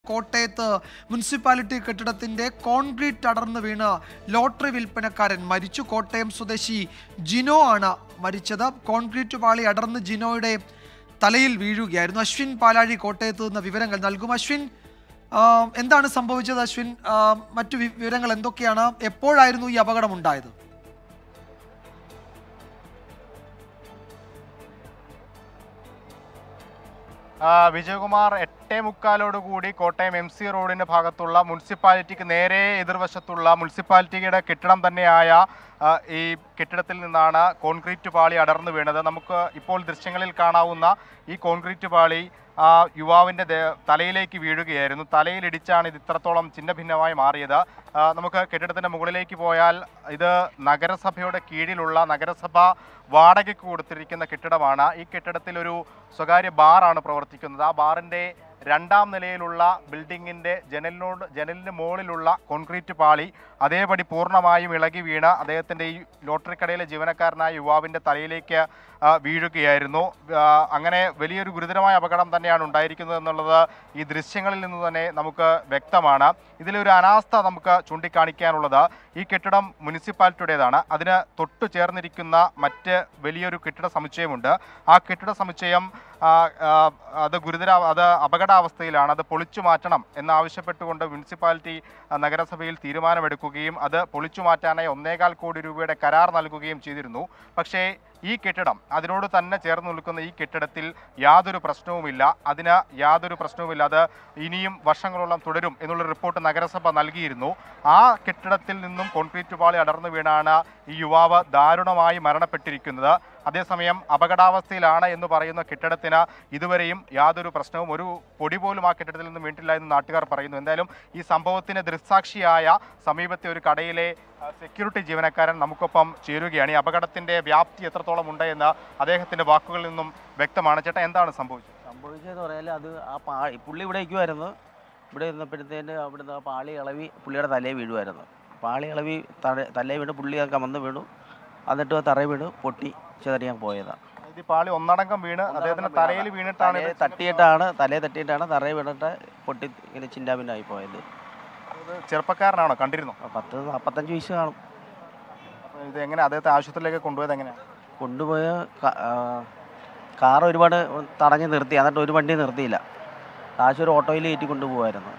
കോട്ടയത്ത് മുനിസിപ്പാലിറ്റി കെട്ടിടത്തിന്റെ കോൺക്രീറ്റ് അടർന്നു വീണ് ലോട്ടറി വിൽപ്പനക്കാരൻ മരിച്ചു. കോട്ടയം സ്വദേശി ജിനോ ആണ് മരിച്ചത്. കോൺക്രീറ്റ് പാളി അടർന്ന് ജിനോയുടെ തലയിൽ വീഴുകയായിരുന്നു. അശ്വിൻ പാലാഴി കോട്ടയത്ത് നിന്ന് വിവരങ്ങൾ നൽകും. അശ്വിൻ, എന്താണ് സംഭവിച്ചത്? അശ്വിൻ, മറ്റു വിവരങ്ങൾ എന്തൊക്കെയാണ്? എപ്പോഴായിരുന്നു ഈ അപകടം ഉണ്ടായത്? വിജയകുമാർ, 8:45 കോട്ടയം MC റോഡിന്റെ ഭാഗത്തുള്ള മുനിസിപ്പാലിറ്റിക്ക് നേരെ എതിർവശത്തുള്ള മുനിസിപ്പാലിറ്റിയുടെ കെട്ടിടം തന്നെയായ ഈ കെട്ടിടത്തിൽ നിന്നാണ് കോൺക്രീറ്റ് പാളി അടർന്നു വീണത്. നമുക്ക് ഇപ്പോൾ ദൃശ്യങ്ങളിൽ കാണാവുന്ന ഈ കോൺക്രീറ്റ് പാളി യുവാവിൻ്റെ തലയിലേക്ക് വീഴുകയായിരുന്നു. തലയിലിടിച്ചാണ് ഇത് ഇത്രത്തോളം ഛിന്നഭിന്നമായി മാറിയത്. നമുക്ക് കെട്ടിടത്തിൻ്റെ മുകളിലേക്ക് പോയാൽ ഇത് നഗരസഭയുടെ കീഴിലുള്ള നഗരസഭ വാടകയ്ക്ക് കൊടുത്തിരിക്കുന്ന കെട്ടിടമാണ്. ഈ കെട്ടിടത്തിൽ ഒരു സ്വകാര്യ ബാറാണ് പ്രവർത്തിക്കുന്നത്. ആ ബാറിൻ്റെ 2ാം നിലയിലുള്ള ബിൽഡിങ്ങിൻ്റെ ജനലിന് മുകളിലുള്ള കോൺക്രീറ്റ് പാളി അതേപടി പൂർണ്ണമായും ഇളകി വീണ് അദ്ദേഹത്തിൻ്റെ ഈ ലോട്ടറി കടയിലെ ജീവനക്കാരനായ യുവാവിൻ്റെ തലയിലേക്ക് വീഴുകയായിരുന്നു. അങ്ങനെ വലിയൊരു ഗുരുതരമായ അപകടം തന്നെയാണ് ഉണ്ടായിരിക്കുന്നത് എന്നുള്ളത് ഈ ദൃശ്യങ്ങളിൽ നിന്ന് തന്നെ നമുക്ക് വ്യക്തമാണ്. ഇതിലൊരു അനാസ്ഥ നമുക്ക് ചൂണ്ടിക്കാണിക്കാനുള്ളത്, ഈ കെട്ടിടം മുനിസിപ്പാലിറ്റിയുടേതാണ്. അതിന് തൊട്ടു ചേർന്നിരിക്കുന്ന മറ്റ് വലിയൊരു കെട്ടിട സമുച്ചയമുണ്ട്. ആ കെട്ടിട സമുച്ചയം അത് അപകടാവസ്ഥയിലാണ്. അത് പൊളിച്ചു മാറ്റണം എന്നാവശ്യപ്പെട്ടുകൊണ്ട് മുനിസിപ്പാലിറ്റി നഗരസഭയിൽ തീരുമാനമെടുക്കുകയും അത് പൊളിച്ചു മാറ്റാനായി 1.25 കോടി രൂപയുടെ കരാർ നൽകുകയും ചെയ്തിരുന്നു. പക്ഷേ ഈ കെട്ടിടം, അതിനോട് തന്നെ ചേർന്ന് നിൽക്കുന്ന ഈ കെട്ടിടത്തിൽ യാതൊരു പ്രശ്നവുമില്ല. അത് ഇനിയും വർഷങ്ങളോളം തുടരും എന്നുള്ള റിപ്പോർട്ട് നഗരസഭ നൽകിയിരുന്നു. ആ കെട്ടിടത്തിൽ നിന്നും കോൺക്രീറ്റ് പാളി അടർന്നു വീണാണ് ഈ യുവാവ് ദാരുണമായി മരണപ്പെട്ടിരിക്കുന്നത്. അതേസമയം അപകടാവസ്ഥയിലാണ് എന്ന് പറയുന്ന കെട്ടിടത്തിന് ഇതുവരെയും യാതൊരു പ്രശ്നവും, ഒരു പൊടി പോലും ആ കെട്ടിടത്തിൽ നിന്നും വീണിട്ടില്ല എന്ന് നാട്ടുകാർ പറയുന്നു. എന്തായാലും ഈ സംഭവത്തിന് ദൃക്സാക്ഷിയായ സമീപത്തെ ഒരു കടയിലെ സെക്യൂരിറ്റി ജീവനക്കാരൻ നമുക്കൊപ്പം ചേരുകയാണ്. ഈ അപകടത്തിന്റെ വ്യാപ്തി എത്രത്തോളം ഉണ്ട് എന്ന് അദ്ദേഹത്തിന്റെ വാക്കുകളിൽ നിന്നും വ്യക്തമാണ്. ചേട്ടാ, എന്താണ് സംഭവിച്ചതെന്ന് പറഞ്ഞാൽ അത് പുള്ളി ഇവിടെ ഇരിക്കുമായിരുന്നു. ഇവിടെ ഇരുന്നപ്പോഴത്തേന് അവിടുന്ന് ആ പാളി ഇളവി പുള്ളിയുടെ തലയിൽ വീഴുമായിരുന്നു. പാളി ഇളവി തലയിൽ വീണ് പുള്ളി കമന്ന് വീണു. എന്നിട്ട് തറയിൽ വീണ് പൊട്ടി ചെറിയാൻ പോയതാണ്. ഈ പാളി ഒന്നടങ്കം വീണ് അദ്ദേഹത്തിന്റെ തലയിൽ വീണിട്ടാണ് തലയിൽ തട്ടിയിട്ടാണ് തറയിൽ വീണിട്ട് പൊട്ടി ഇങ്ങനെ ചിന്നാഭിന്നായി പോയത്. ചെറുപ്പക്കാരനാണോ? കണ്ടിരുന്നു? 40-45 വയസ്സ് കാണും. ഇത് എങ്ങനെ അദ്ദേഹത്തെ ആശുപത്രിയിലേക്ക് കൊണ്ടുപോയത്? എങ്ങനെയാണ് കൊണ്ടുപോയ? കാർ ഒരുപാട് തടഞ്ഞ് നിർത്തി, എന്നിട്ട് ഒരു വണ്ടി നിർത്തിയില്ല. കാശ് ഒരു ഓട്ടോയിൽ കയറ്റി കൊണ്ടുപോകായിരുന്നു.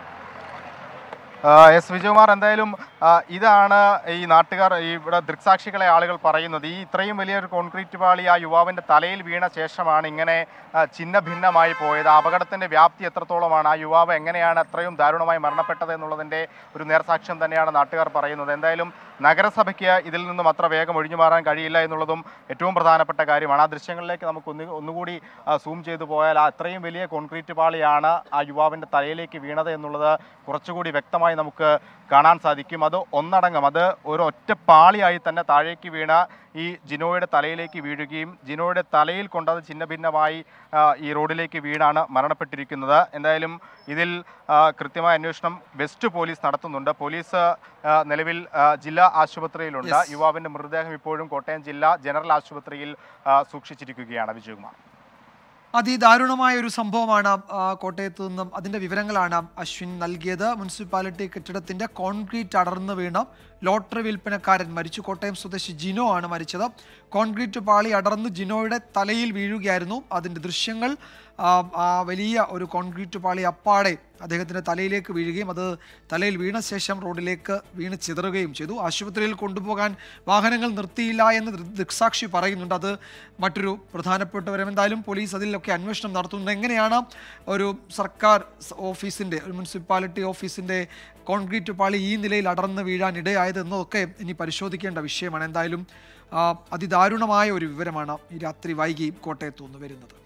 എസ് വിജയകുമാർ, എന്തായാലും ഇതാണ് ഈ നാട്ടുകാർ, ഇവിടെ ദൃക്സാക്ഷികളെ ആളുകൾ പറയുന്നത്. ഈ ഇത്രയും വലിയൊരു കോൺക്രീറ്റ് പാളി ആ യുവാവിൻ്റെ തലയിൽ വീണ ശേഷമാണ് ഇങ്ങനെ ഛിന്ന ഭിന്നമായി പോയത്. അപകടത്തിൻ്റെ വ്യാപ്തി എത്രത്തോളമാണ്, ആ യുവാവ് എങ്ങനെയാണ് അത്രയും ദാരുണമായി മരണപ്പെട്ടത് എന്നുള്ളതിൻ്റെ ഒരു നേർസാക്ഷ്യം തന്നെയാണ് നാട്ടുകാർ പറയുന്നത്. എന്തായാലും നഗരസഭയ്ക്ക് ഇതിൽ നിന്നും അത്ര വേഗം ഒഴിഞ്ഞു മാറാൻ കഴിയില്ല എന്നുള്ളതും ഏറ്റവും പ്രധാനപ്പെട്ട കാര്യമാണ്. ആ ദൃശ്യങ്ങളിലേക്ക് നമുക്ക് ഒന്നുകൂടി സൂം ചെയ്തു പോയാൽ അത്രയും വലിയ കോൺക്രീറ്റ് പാളിയാണ് ആ യുവാവിൻ്റെ തലയിലേക്ക് വീണത് എന്നുള്ളത് കുറച്ചുകൂടി വ്യക്തമായി നമുക്ക് കാണാൻ സാധിക്കും. അത് ഒന്നടങ്കം, അത് ഒരു ഒറ്റ പാളിയായി തന്നെ താഴേക്ക് വീണ ഈ ജിനോയുടെ തലയിലേക്ക് വീഴുകയും ജിനോയുടെ തലയിൽ കൊണ്ടത് ഛിന്നഭിന്നമായി ഈ റോഡിലേക്ക് വീണാണ് മരണപ്പെട്ടിരിക്കുന്നത്. എന്തായാലും ഇതിൽ കൃത്യമായ അന്വേഷണം വെസ്റ്റ് പോലീസ് നടത്തുന്നുണ്ട്. പോലീസ് നിലവിൽ ജില്ലാ ആശുപത്രിയിലുണ്ട്. യുവാവിൻ്റെ മൃതദേഹം ഇപ്പോഴും കോട്ടയം ജില്ലാ ജനറൽ ആശുപത്രിയിൽ സൂക്ഷിച്ചിരിക്കുകയാണ്. വിജയകുമാർ, അതിദാരുണമായ ഒരു സംഭവമാണ് കോട്ടയത്ത് നിന്നും. അതിൻ്റെ വിവരങ്ങളാണ് അശ്വിൻ നൽകിയത്. മുനിസിപ്പാലിറ്റി കെട്ടിടത്തിൻ്റെ കോൺക്രീറ്റ് അടർന്നു വീണ ലോട്ടറി വിൽപ്പനക്കാരൻ മരിച്ചു. കോട്ടയം സ്വദേശി ജിനോ ആണ് മരിച്ചത്. കോൺക്രീറ്റ് പാളി അടർന്ന് ജിനോയുടെ തലയിൽ വീഴുകയായിരുന്നു. അതിൻ്റെ ദൃശ്യങ്ങൾ, വലിയ ഒരു കോൺക്രീറ്റ് പാളി അപ്പാടെ അദ്ദേഹത്തിൻ്റെ തലയിലേക്ക് വീഴുകയും അത് തലയിൽ വീണ ശേഷം റോഡിലേക്ക് വീണ് ചിതറുകയും ചെയ്തു. ആശുപത്രിയിൽ കൊണ്ടുപോകാൻ വാഹനങ്ങൾ നിർത്തിയില്ല എന്ന് ദൃക്സാക്ഷി പറയുന്നുണ്ട്. അത് മറ്റൊരു പ്രധാനപ്പെട്ട വിവരം. എന്തായാലും പോലീസ് അതിലൊക്കെ അന്വേഷണം നടത്തുന്നുണ്ട്. എങ്ങനെയാണ് ഒരു സർക്കാർ ഓഫീസിൻ്റെ, ഒരു മുനിസിപ്പാലിറ്റി ഓഫീസിൻ്റെ കോൺക്രീറ്റ് പാളി ഈ നിലയിൽ അടർന്ന് വീഴാൻ ഇടയായത് എന്നതൊക്കെ ഇനി പരിശോധിക്കേണ്ട വിഷയമാണ്. എന്തായാലും അതിദാരുണമായ ഒരു വിവരമാണ് ഈ രാത്രി വൈകി കോട്ടയത്തു നിന്ന് വരുന്നത്.